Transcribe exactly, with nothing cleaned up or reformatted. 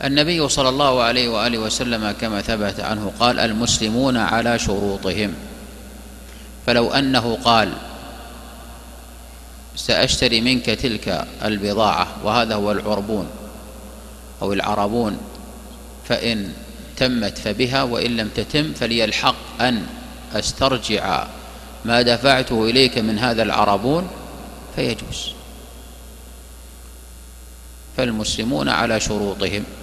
النبي صلى الله عليه وآله وسلم كما ثبت عنه قال: المسلمون على شروطهم. فلو أنه قال: سأشتري منك تلك البضاعة، وهذا هو العربون أو العربون، فإن تمت فبها، وإن لم تتم فلي الحق أن أسترجع ما دفعته إليك من هذا العربون، فيجوز. فالمسلمون على شروطهم.